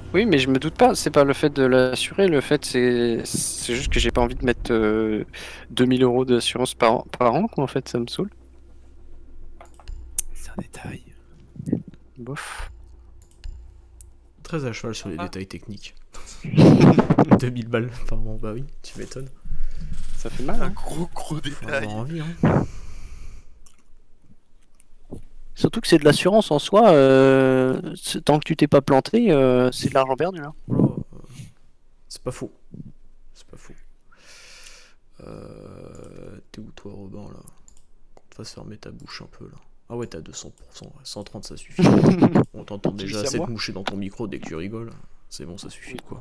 Oui, mais je me doute pas, c'est pas le fait de l'assurer, le fait c'est juste que j'ai pas envie de mettre 2 000 € d'assurance par an, quoi, en fait, ça me saoule. C'est un détail. Bof. Très à cheval sur les Ah. détails techniques. 2000 balles par an, bah oui, tu m'étonnes. Ça fait mal, Un hein. gros Faut détail. avoir envie, hein. Surtout que c'est de l'assurance en soi, tant que tu t'es pas planté, c'est de l'argent perdu, hein. Oh, c'est pas faux. C'est pas faux. T'es où toi, Robin, là? Qu'on te fasse fermer ta bouche un peu, là. Ah ouais, t'as 200%. 130, ça suffit. On t'entend Tu dis déjà ça, assez moi de moucher dans ton micro dès que tu rigoles. C'est bon, ça suffit, Oui. quoi.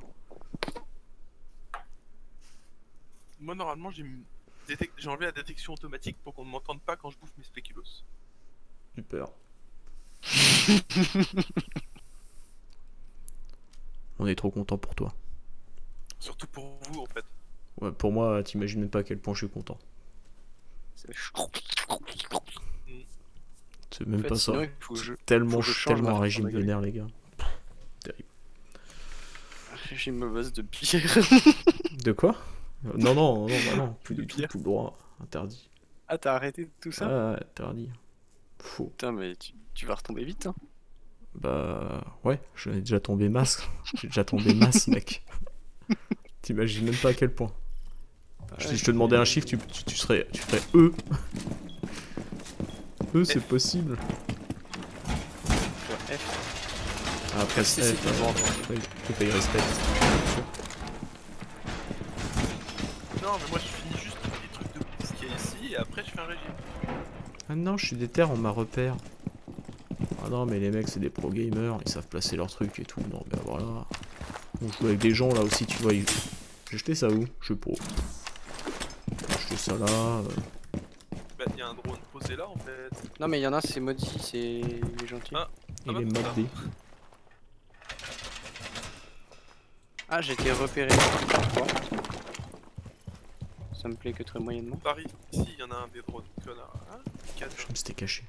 Moi, normalement, j'ai enlevé la détection automatique pour qu'on ne m'entende pas quand je bouffe mes spéculoos. Super. On est trop content pour toi. Surtout pour vous, en fait. Ouais, pour moi, t'imagines même pas à quel point je suis content. C'est C'est même En fait, pas sinon, ça. il faut que je Tellement, change je suis tellement ma un régime façon de rigoler. vénère, les gars. Terrible. J'ai une mauvaise de bière. De quoi? Non, non, non, bah non, plus De du tout, bière. tout le droit. Interdit. Ah, t'as arrêté tout ça? Ah, interdit. Faux. Putain, mais tu vas retomber vite, hein. Bah, ouais, j'ai déjà tombé masse. J'ai déjà tombé masse, mec. T'imagines même pas à quel point. Si je te demandais un chiffre, tu ferais E. E, c'est possible. Ouais, F. Ah, après, Si, F, si, toujours encore. faut pas y respecter. Non, mais moi, je finis juste les trucs de ce qu'il y a ici, et après, je fais un régime. Ah non, je suis déter, on m'a repère. Ah non, mais les mecs, c'est des pro gamers, ils savent placer leurs trucs et tout. Non, mais voilà. On joue avec des gens là aussi, tu vois. J'ai jeté ça où? Je sais pas. J'ai jeté ça là. Bah, il y a un drone posé là, en fait. Non, mais il y en a, c'est maudit, c'est gentil. Ah. Il bah, est comme ça. modé. Ah, j'ai été repéré. Pourquoi? Ça me plaît que très moyennement. Par ici, il y en a un des drones. Connard. Hein, quatre. Je me c'était caché.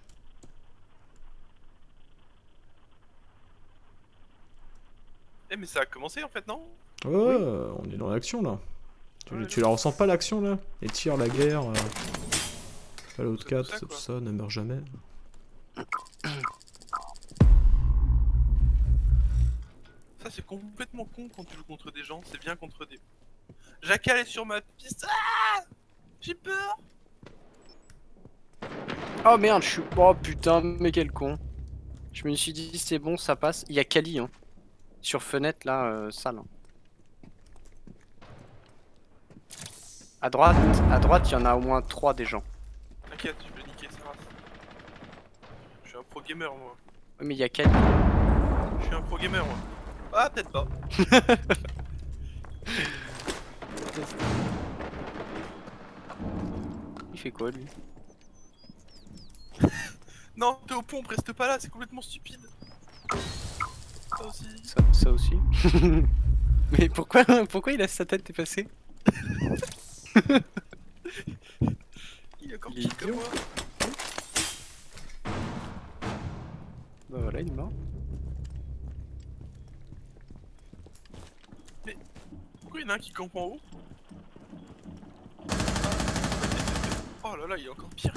Eh, mais ça a commencé, en fait, non? Ouais, on est dans l'action là. Ouais, Tu la ressens pas l'action là? Les tirs, la guerre. Fallout C'est 4, tout ça, tout quoi. ça, ne meurt jamais. Ça, c'est complètement con quand tu joues contre des gens. C'est bien contre des... Jackal est sur ma piste. Ah, j'ai peur. Oh merde, je suis. Oh putain, mais quel con. Je me suis dit, c'est bon, ça passe. Il y a Kali, hein. Sur fenêtre là, sale. Hein. À droite, il y en a au moins 3 des gens. T'inquiète, je vais niquer sa race. Je suis un pro gamer, moi. Oui, mais il y a Kali. Je suis un pro gamer, moi. Ah, peut-être pas. Il fait quoi lui? Non, t'es au pont, reste pas là, c'est complètement stupide. Ça aussi. Ça aussi. Mais pourquoi il a sa tête dépassée? Il est encore Il est pire que idiot. moi. Bah voilà, il est mort. Pourquoi il y en a un qui campe en haut? Oh là là, il est encore pire.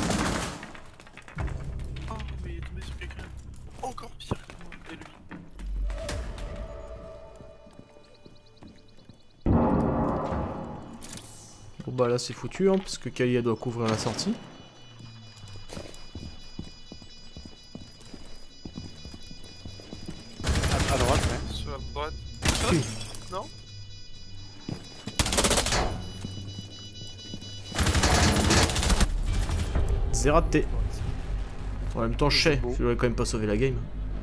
Oh, mais il est tombé sur quelqu'un. Encore pire que moi. Et lui. Bon bah là c'est foutu hein, parce que Kalia doit couvrir la sortie. À droite, ouais. Sur la droite. Oui. Non? C'est raté. En même temps, je sais, beau. tu aurais quand même pas sauvé la game.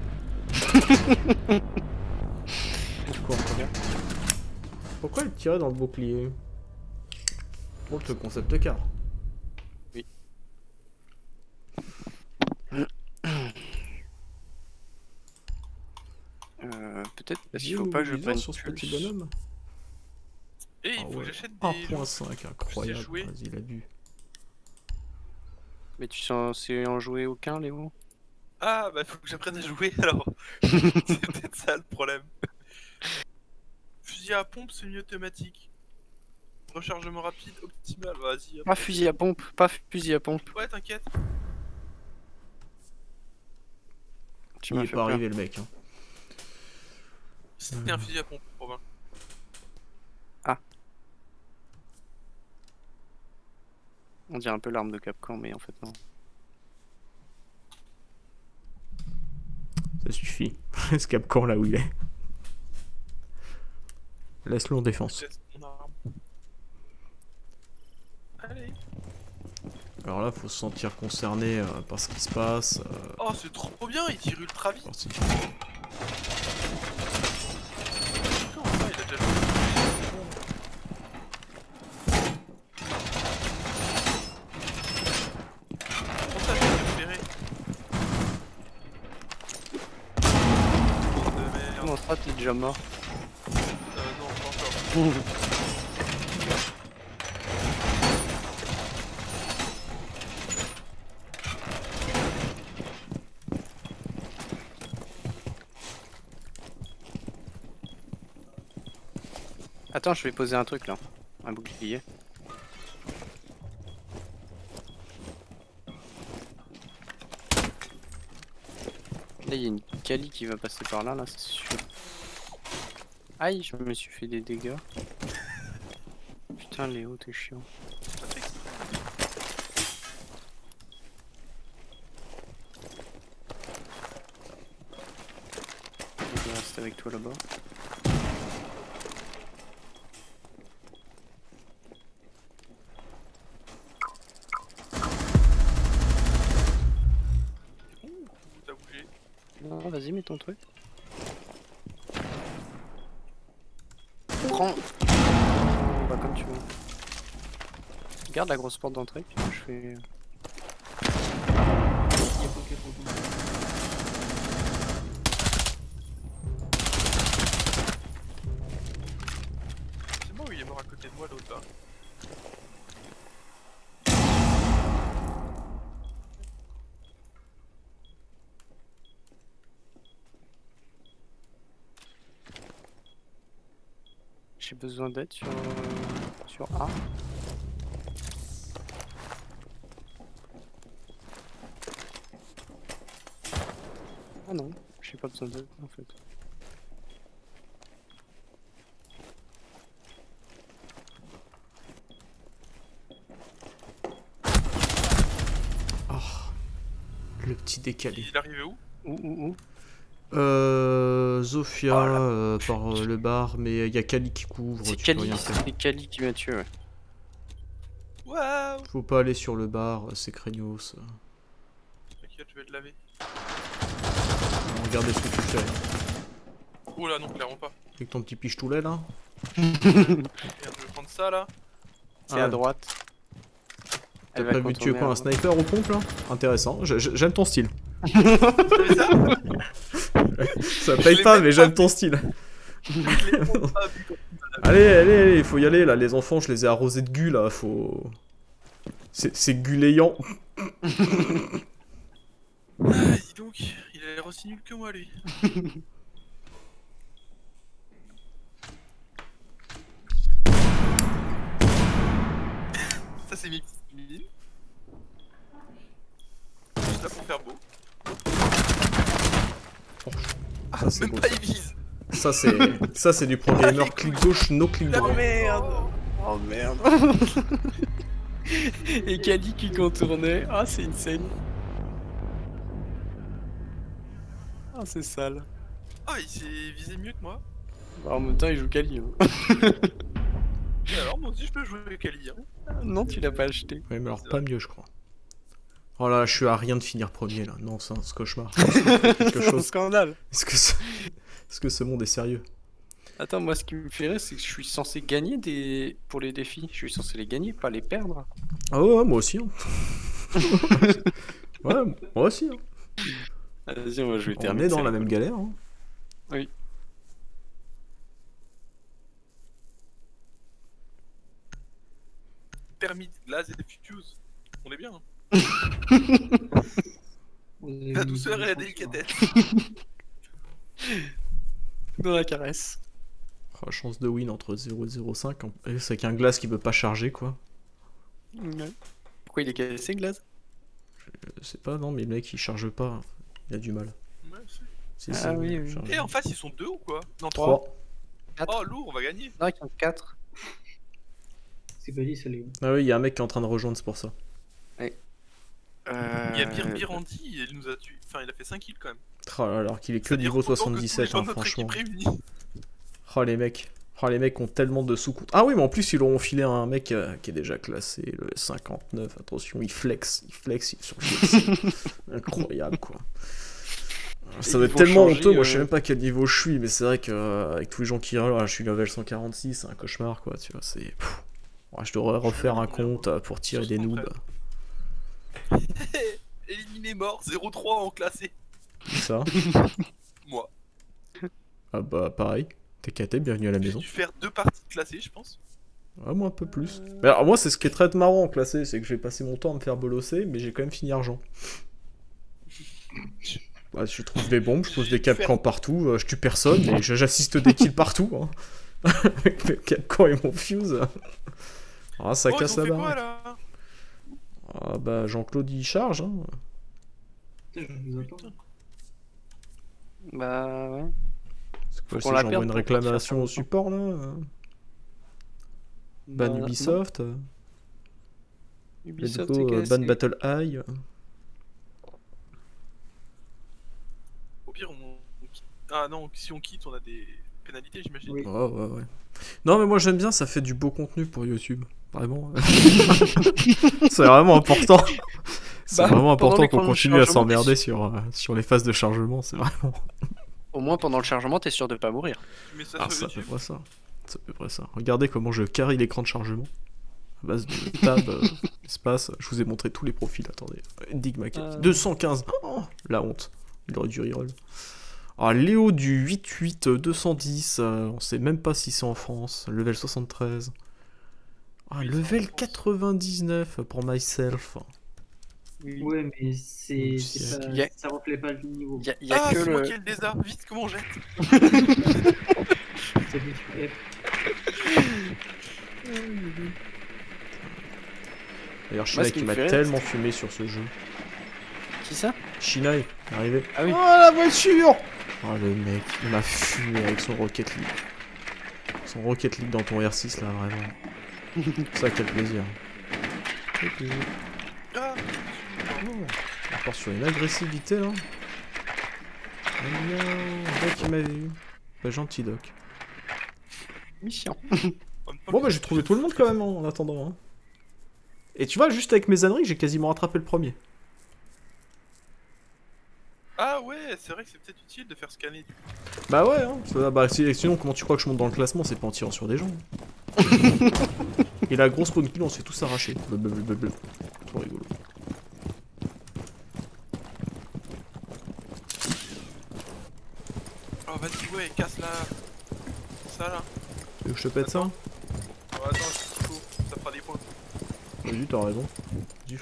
Quoi, pourquoi il tirait dans le bouclier? Drôle de concept car. Oui. Peut-être parce qu'il faut pas que je prenne sur ce petit plus. bonhomme. Et il Ah faut que ouais. j'achète des. 1.5, incroyable. jouer. Vas-y, il a bu. Mais tu sais en jouer aucun, Léo? Ah, bah faut que j'apprenne à jouer alors. C'est peut-être ça le problème. fusil à pompe, semi-automatique. Rechargement rapide, optimal, vas-y. Pas fusil à pompe, pas fusil à pompe. Ouais, t'inquiète. Tu Il m'as est fait pas peur. arrivé le mec. Hein. C'était un fusil à pompe, Robin. On dirait un peu l'arme de Capcom, mais en fait non. Ça suffit. Laisse Capcom là où il est. Laisse-le en défense. Teste mon arme. Allez. Alors là, faut se sentir concerné par ce qui se passe. Oh, c'est trop bien, il tire ultra vite. Parti. Comment ça, il a déjà joué. Comment ça, je l'ai repéré. Oh de merde. Comment ça, t'es déjà mort? Non, pas encore. Attends, je vais poser un truc là. Un bouclier. Là, il y a une Kali qui va passer par là, c'est sûr. Aïe, je me suis fait des dégâts. Putain, Léo, t'es chiant. Je vais rester avec toi là-bas. T'as bougé. Non, vas-y, mets ton truc. Prends. Bah, comme tu veux. Garde la grosse porte d'entrée, puis moi, je fais. C'est moi ou il est mort à côté de moi l'autre là? J'ai besoin d'aide sur A. Ah non, j'ai pas besoin d'aide en fait. Le petit décalé. Il est arrivé où? Où Zofia Oh là. par le bar, mais il y a Kali qui couvre. C'est tu peux Kali, rien faire. c'est Kali qui m'a tué, ouais. Waouh! Faut pas aller sur le bar, c'est craignos. T'inquiète, je vais te laver. Regardez ce que tu fais. Oh là, non, clairement pas. Avec ton petit pichetoulet là. Regarde, je vais prendre ça là. C'est Ah à ouais. droite. T'as Elle va prévu de tuer contourner quoi, à un droite. sniper aux pompes là? Intéressant, j'aime ton style. T'as vu ça? Ça Je paye l'ai pas, même mais pas j'aime vu. ton style. Je l'ai même pas vu. Allez, il faut y aller là, les enfants, je les ai arrosés de gu là, faut. C'est guléant. Ah, dis donc, il a l'air aussi nul que moi lui. Ça c'est mes petites mines. Juste là pour faire beau. Ça c'est Même beau. pas il vise. Ça c'est du pro gamer, clic gauche, no clic droit. merde. Oh merde. Et Kali qui contournait. Ah, c'est une scène. Ah, c'est sale. Ah, il s'est visé mieux que moi. Bah, en même temps, il joue Kali. Hein. Et alors, moi aussi je peux jouer avec Ali. Hein. Non, tu l'as pas acheté. Ouais, mais alors pas mieux, je crois. Oh là, je suis à rien de finir premier là. Non, c'est un cauchemar. Quelque C'est un chose. scandale. Est-ce que ce monde est sérieux? Attends, moi, ce qui me fait rire, c'est que je suis censé gagner pour les défis. Je suis censé les gagner, pas les perdre. Ah ouais, moi aussi. Hein. Ouais, moi aussi. Hein. Vas-y, moi, je vais On terminer. est dans la même galère. Hein. Oui. Permis de glace et fuse. On est bien. Hein. La La douceur et la délicatesse. Dans la caresse. Oh, chance de win entre 0 et 0,5. C'est qu'un glace qui peut pas charger quoi. Ouais. Pourquoi il est cassé, Glace? Je sais pas, non, mais le mec il charge pas. Il a du mal. Ouais, c'est- Si, Ah si, oui, il oui. charge. Et en face, ils sont 2 ou quoi? Non, 3. 3. Oh, lourd, on va gagner. Non, ils sont 4. C'est pas dit, ça, les gars. Ah oui, il y a un mec qui est en train de rejoindre, c'est pour ça. Il y a Birandi, il nous a tué. Enfin, il a fait 5 kills quand même. Oh, alors qu'il est que C'est-à-dire niveau autant que tous les 77, gens hein, de notre franchement. équipe réunis. Oh les mecs. Oh les mecs ont tellement de sous. Ah oui, mais en plus ils leur ont filé un mec qui est déjà classé, le 59. Attention, il flex sur le flex. Incroyable quoi. Ça doit être faut tellement changer, honteux, moi je sais même pas quel niveau je suis, mais c'est vrai que avec tous les gens qui râlent, je suis level 146, c'est un cauchemar quoi, tu vois, c'est... Pff. Ouais, je devrais refaire un compte pour tirer des noobs. Éliminé mort, 0-3 en classé. Ça. Moi. Ah bah pareil, t'es caté, bienvenue à la J'ai maison. dû faire 2 parties classées, je pense. Ouais, moi un peu plus. Mais alors moi c'est ce qui est très marrant en classé, c'est que j'ai passé mon temps à me faire bolosser, mais j'ai quand même fini argent. Bah, je trouve des bombes, je pose des capcans partout, je tue personne, mais j'assiste des kills partout. Hein. Avec mes capcans et mon fuse. Ah, ça Oh, casse ils ont la fait quoi barre. là? Ah bah Jean-Claude il charge. Hein. Putain, je vous attends. Bah ouais. C'est quoi, qu'on si la j'envoie perde une pour réclamation partir au support là Ban Bah, Ubisoft, non. let's Ubisoft, go, c'est cassé. ban Battle Eye. Au pire, ah non, si on quitte, on a des pénalités, j'imagine. Oui. Ouais. Non mais moi j'aime bien, ça fait du beau contenu pour YouTube. Vraiment. C'est vraiment important. C'est Bah, vraiment pendant important l'écran qu'on de continue à chargement, s'emmerder sur les phases de chargement, c'est vraiment... Au moins pendant le chargement, t'es sûr de pas mourir. Mais ça Ah, sur c'est à peu YouTube. près ça. C'est à peu près ça. Regardez comment je carry l'écran de chargement. À base de tab, espace. Je vous ai montré tous les profils, attendez. Enigma 215. Oh, la honte. Il aurait dû reroll. Ah, Léo du 88-210. On sait même pas si c'est en France. Level 73. Ah, Oui, c'est en level France. 99 pour myself. Ouais, mais c'est c'est- pas... y a- ça reflète pas le niveau. Y a Ah, que c'est moi le. qui ai le désert. Vite, comment on jette? C'est du F. D'ailleurs, Moi, Shina ce qui qui me m'a fait rire, tellement fumé sur ce jeu. Qui ça? Shina est arrivé. Ah oui. Oh la voiture! Oh le mec, il m'a fumé avec son Rocket League. Son Rocket League dans ton R6 là, vraiment. Ça, quel plaisir. Ah, On part sur une agressivité là. Oh, Doc il m'avait eu. Bah, gentil Doc. Mission. Bon bah j'ai trouvé tout le monde quand même en attendant. Hein. Et tu vois, juste avec mes âneries, j'ai quasiment rattrapé le premier. Ah ouais, c'est vrai que c'est peut-être utile de faire scanner. Bah ouais, hein. Sinon comment tu crois que je monte dans le classement, c'est pas en tirant sur des gens. Et la grosse spawn kill, on se fait tous arracher. Blablabla. Trop rigolo. Oh vas-y, ouais, casse là. Ça là. Tu veux que je te pète ça? Oh, attends, c'est chaud. Ça fera des points. Vas-y, t'as raison. Vas-y,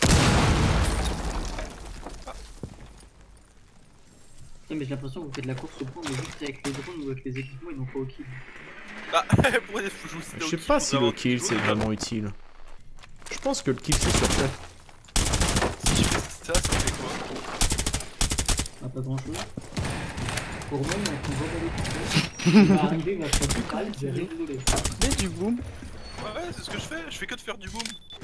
Non, mais j'ai l'impression que vous faites la course au point, mais juste avec les drones ou avec les équipements, ils n'ont pas au kill. Ah, pourquoi je joue Je sais pas si le kill c'est vraiment utile. Je pense que le kill c'est surfait. Si je fais ça, ça fait quoi? Ah, pas grand chose. Pour moi, il y a un combat d'équipe. Il va arriver, il va se faire du je vais rigoler. Mais du boom. Ouais, c'est ce que je fais. Je fais que de faire du boom.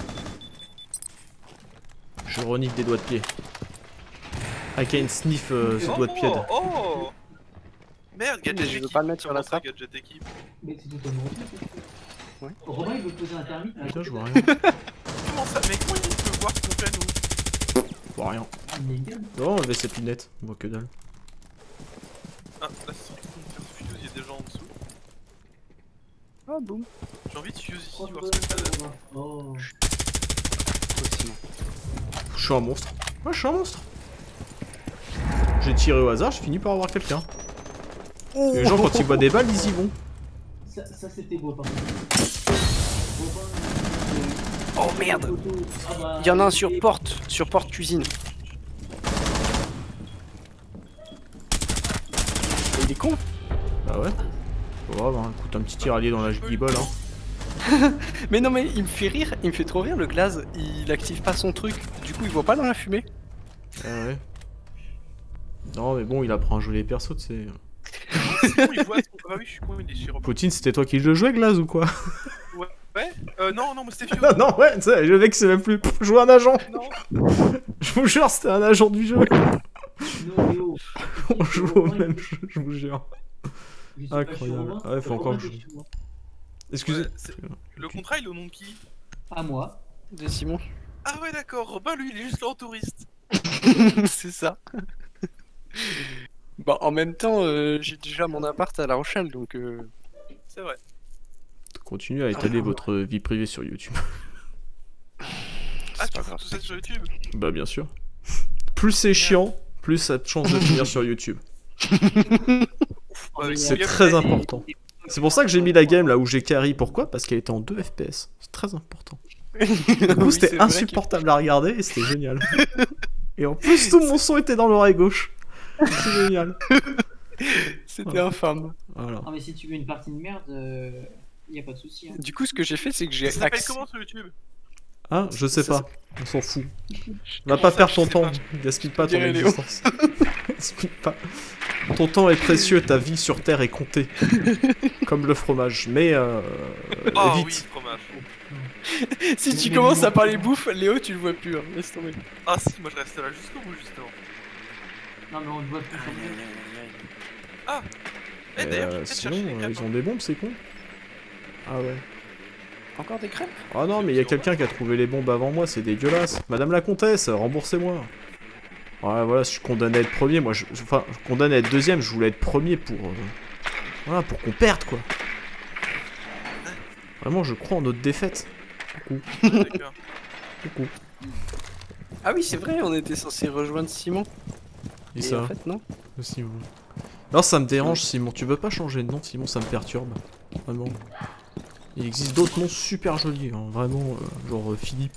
Je renifle des doigts de pied. I can sniff ce doigt de pied. Oh merde, gadget Mais je veux équipe. pas le mettre sur la Comment ça, trappe. gadget équipe. Mais c'est totalement vrai. Ouais. Romain, il veut poser un thermite. Putain, je vois rien. Comment ça, mec? Comment il peut voir ce qu'on fait nous? Je vois rien. Il est game. Non, on avait cette lunette. On voit que dalle. Ah, là, c'est sur le fuse, il y a des gens en dessous. Ah boum. J'ai envie de fuse ici, Oh, voir ce que ça donne. Romain. Oh. Possible. Je suis un monstre. Ouais, je suis un monstre. J'ai tiré au hasard, j'ai fini par avoir quelqu'un. Les gens, quand ils voient des balles, ils y vont. Ça c'était beau par contre. Oh merde. Ah bah, Il y en a un sur porte cuisine. Il est con. Bah ouais. Pas grave, hein. Écoute, un petit tir allié dans la guibole, hein. Mais non, mais il me fait rire, il me fait trop rire le glaze. Il active pas son truc, du coup il voit pas dans la fumée. Ah ouais. Non, mais bon, il apprend à jouer les persos, tu sais. Sinon, il voit son... Ah oui, je suis con, il est sur... Poutine, c'était toi qui le jouais, Glaze, ou quoi? Ouais. Non, mais c'était Fio. Non, non, ouais, tu sais, le mec, c'est même plus. Je joue un agent. Non. Je vous jure, c'était un agent du jeu. Non, Léo. On joue au même jeu, je vous jure. Je suis pas Incroyable. sûr, Ouais, faut encore que je- t'es chez moi. Excusez. Ouais, le contrat, il est au nom de qui? À moi. De Simon. Ah ouais, d'accord. Robin, lui, il est juste là en touriste. C'est ça. Bah en même temps, j'ai déjà mon appart à La Rochelle, donc... C'est vrai. Continuez à étaler votre vie privée sur YouTube. Ah, c'est tu pas fais grave. tout ça sur YouTube? Bah, bien sûr. Plus c'est chiant, plus ça a de chance de finir sur YouTube. Avec C'est le gameplay, très important. C'est pour ça que j'ai mis la game là où j'ai carry. Pourquoi? Parce qu'elle était en 2 FPS. C'est très important. Du coup, Oui, c'était c'est vrai insupportable à regarder et c'était génial. Et en plus, tout mon son était dans l'oreille gauche. C'est génial. que c'était infâme. Voilà. Ah, mais si tu veux une partie de merde, y a pas de souci. Hein. Du coup, ce que j'ai fait, c'est que j'ai Ça s'appelle accès... comment sur YouTube? Hein? Je sais Ça, pas. On s'en fout. Va Comment pas ça, perdre je ton sais temps. pas. Gaspille pas ton Dirait Léo. existence. Gaspille pas. Ton temps est précieux, ta vie sur Terre est comptée. Comme le fromage. Mais Ah vite. oui, fromage. Si tu commences à parler bouffe, Léo, tu le vois plus, hein. Laisse tomber. Ah si, moi je reste là jusqu'au bout, justement. Non, mais on le voit plus en mieux. Eh, d'ailleurs, je vais peut-être sinon, chercher les crêpes, ils ont des bombes, c'est con. Ah ouais. Encore des crêpes? Ah non, mais il y a quelqu'un qui a trouvé les bombes avant moi, c'est dégueulasse. Madame la comtesse, remboursez-moi. Ouais, voilà, je suis condamné à être premier. Moi, enfin, condamné à être deuxième, je voulais être premier pour. Voilà, pour qu'on perde, quoi. Vraiment, je crois en notre défaite. Coucou. Ouais, d'accord. Coucou. Ah oui, c'est vrai, on était censé rejoindre Simon. Et Et ça, en fait, non. Simon. Non, ça me dérange, Simon. Tu veux pas changer de nom, Simon, ça me perturbe. Vraiment. Il existe d'autres noms super jolis, hein. Vraiment, genre Philippe.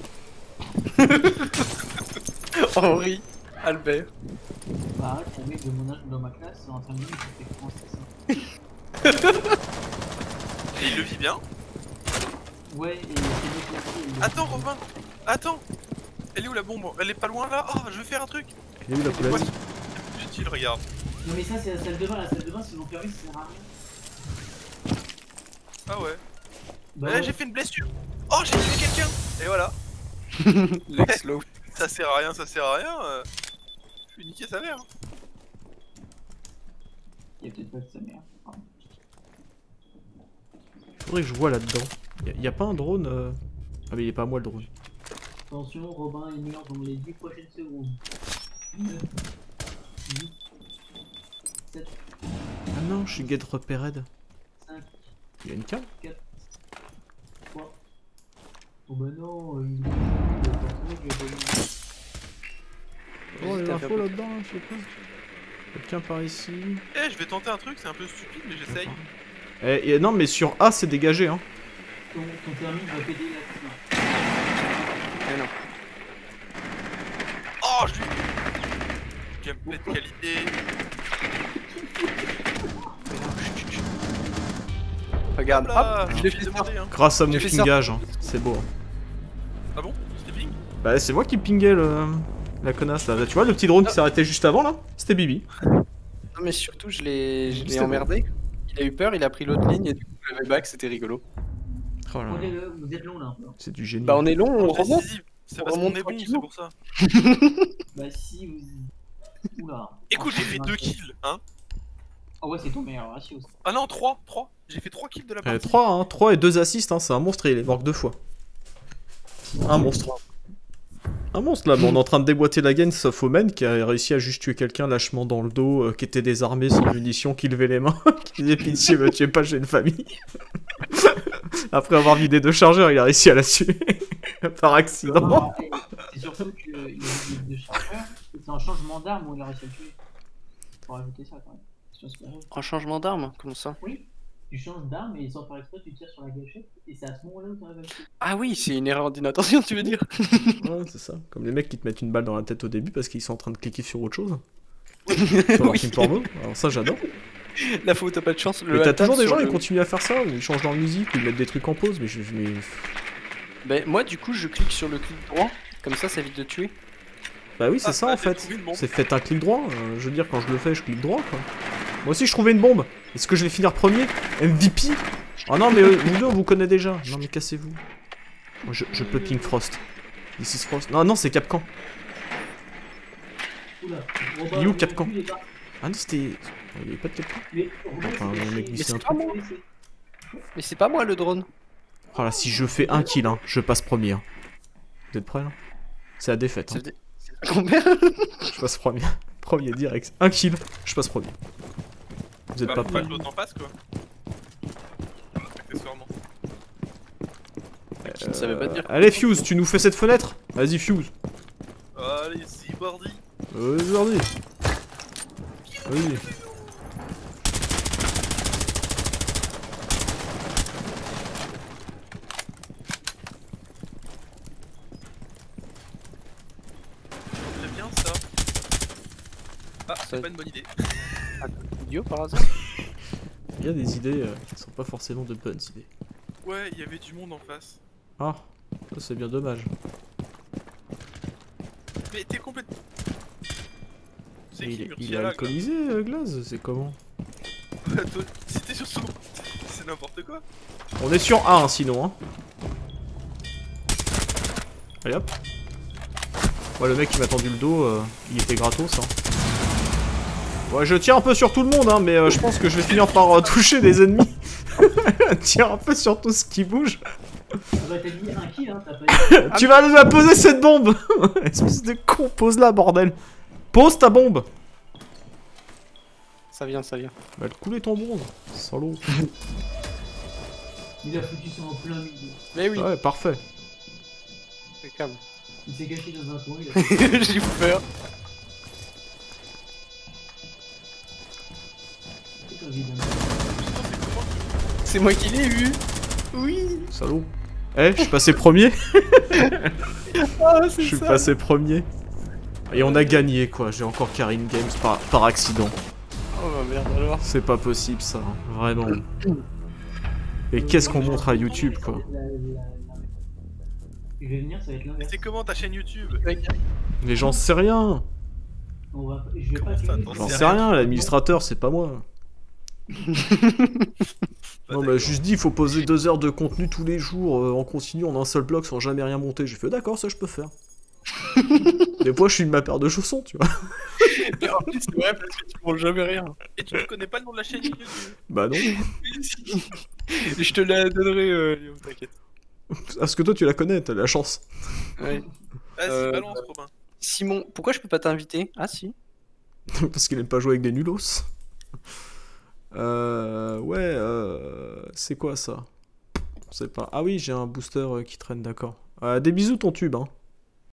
Henri, Albert. Bah, arrête, un mec de mon âge dans ma classe, en train de dire que c'était comment ça. Et il le vit bien. Ouais, et c'est le Attends, Robin. Attends. Elle est où la bombe? Elle est pas loin là? Oh, je vais faire un truc. Il a eu la Ouais, poulette. utile, regarde. Non, mais ça, c'est la salle de bain. La salle de bain, si l'on permis, ça sert à rien. Ah ouais. Bah, Là, j'ai fait une blessure. Oh, j'ai tué quelqu'un. Et voilà. Lex Low. Ça sert à rien, ça sert à rien. Je vais niquer sa mère. il y a peut-être pas de sa mère. Pardon. Faudrait que je vois là-dedans. Y a pas un drone Ah, mais il est pas à moi le drone. Attention, Robin est meilleur dans les 10 prochaines secondes. 9, 8, 7, Ah non, je suis get repaired. 5, Il y a une carte? 3. Oh bah non, il a pas trouvé, il a pas eu. Oh, il y a T'as l'info fait- là-dedans, là, je sais pas. Quelqu'un par ici. Eh, je vais tenter un truc, c'est un peu stupide, mais j'essaye. Non, mais sur A, c'est dégagé, hein. Ton permis va péter la fin. Ah non. Oh, je lui. Gameplay de qualité. Regarde, Là, hop, je l'ai fait demandé, hein. Grâce à mon J'ai fait ça. pingage, hein. C'est beau. Hein. Ah bon? C'était ping? Bah, c'est moi qui pingais la connasse là. Tu vois le petit drone qui s'est arrêté juste avant là? C'était Bibi. Non, mais surtout, je l'ai C'était emmerdé. Il a eu peur, il a pris l'autre ligne et du coup, le back, c'était rigolo. Oh là là. Vous êtes long là un peu. C'est du génie. Bah, on est long, on On est remonte. décisif. C'est On parce qu'on remonte est bon, c'est tranquillement. pour ça. Bah si vous... Oula. Écoute, j'ai fait 2 kills, hein. Ah ouais, c'est ton meilleur ratio. Ça. Ah non, 3. J'ai fait 3 kills de la partie. 3, hein. 3 et 2 assists, hein. C'est un monstre et il est mort que 2 fois. Un monstre. Un monstre là, mais on est en train de déboîter la gaine sauf Omen qui a réussi à juste tuer quelqu'un lâchement dans le dos, qui était désarmé, sans munitions, qui levait les mains, qui disait pitié, me tuez pas, j'ai une famille. Après avoir vidé 2 chargeurs, il a réussi à la tuer. Par accident. Non, c'est surtout qu'il a eu deux chargeurs. C'est un changement d'arme où il a réussi à le tuer. Faut rajouter ça quand même. C'est pas grave. Un changement d'arme, comment ça? Oui, tu changes d'arme et sans faire exprès, tu tires sur la gâchette. Et c'est à ce moment-là où tu arrives à le tuer. Ah oui, c'est une erreur d'inattention, tu veux dire? Ouais, c'est ça. Comme les mecs qui te mettent une balle dans la tête au début parce qu'ils sont en train de cliquer sur autre chose. Sur leur Oui. film porno. Alors ça, j'adore. La faute, t'as pas de chance. Mais t'as toujours des gens qui continuent à faire ça, ou ils changent leur musique, ou ils mettent des trucs en pause, mais... Ben, moi, du coup, je clique sur le clic droit, comme ça évite de tuer. Bah oui, c'est ça en fait. C'est faites un clic droit. Je veux dire, quand je le fais, je clique droit quoi. Moi aussi, je trouvais une bombe. Est-ce que je vais finir premier? MVP? Oh non, mais vous deux, on vous connaît déjà. Non, mais cassez-vous. Je peux Pink Frost. This is Frost. Non, non, c'est Capcan. Il est où Capcan? Ah non, c'était. Il y avait pas de Capcan. Enfin, un mec glissé un truc. Mais c'est pas moi le drone. Oh là, si je fais un kill, hein, je passe premier. Hein. Vous êtes prêts là? C'est la défaite. Hein. Combien? Je passe premier. Premier direct. Un kill, je passe premier. Vous êtes Bah, pas faut prêts? que l'autre en passe quoi. Accessoirement. Je ne savais pas te dire. Allez, Fuse, tu nous fais cette fenêtre? Vas-y, Fuse. Allez, si, Bardi. Vas-y. Vas-y. Très bien ça. Ah, c'est pas une bonne idée. Idiot par hasard? Il y a des idées qui sont pas forcément de bonnes idées. Ouais, il y avait du monde en face. Ah, ça c'est bien dommage. Mais t'es complètement... C'est Mais qui il est Murcielago, là alcoolisé, Glaze, c'est comment? Toi, si t'es sur son... C'est n'importe quoi. On est sur 1 sinon, hein. Allez hop. Ouais, le mec qui m'a tendu le dos, il était gratos, hein. Ouais, je tire un peu sur tout le monde, hein, mais je pense que je vais finir par toucher des ennemis. Tire un peu sur tout ce qui bouge. Bah t'as dit un kill hein, t'as pas dit... Tu vas nous la poser cette bombe. Espèce de con, pose-la, bordel. Pose ta bombe. Ça vient, ça vient. Va te couler ton bronze, salaud. Il a foutu ça en plein milieu. Mais oui, Ouais, parfait. c'est calme. Il s'est caché dans un coin, il a fait... J'ai eu peur. C'est évident. C'est moi qui l'ai eu. Oui. Salaud. Eh, je suis passé premier. Ah, Je c'est suis ça. passé premier. Et on a gagné quoi, j'ai encore Karine Games par accident. Oh bah merde alors. C'est pas possible ça, vraiment. Et qu'est-ce qu'on montre à YouTube quoi? Je vais venir, ça va être Mais l'inverse. c'est comment ta chaîne YouTube? Mais j'en sais rien. Je vais pas ça, filmer. attends, J'en C'est sais rien. rien, l'administrateur c'est pas moi. Non bah juste dit, il faut poser 2 heures de contenu tous les jours en continu en un seul bloc sans jamais rien monter. J'ai fait d'accord, ça je peux faire. Des fois je suis de ma paire de chaussons, tu vois. Mais en plus, c'est vrai parce que tu manges jamais rien. Et tu ne connais pas le nom de la chaîne YouTube? Bah non. Je te la donnerai, Léo, t'inquiète. Parce que toi tu la connais, t'as de la chance. Ouais. Vas-y, balance, Robin. Simon, pourquoi je peux pas t'inviter? Ah si. Parce qu'il aime pas jouer avec des nulos. Ouais, c'est quoi ça? On sait pas. Ah oui, j'ai un booster qui traîne, d'accord. Des bisous ton tube, hein.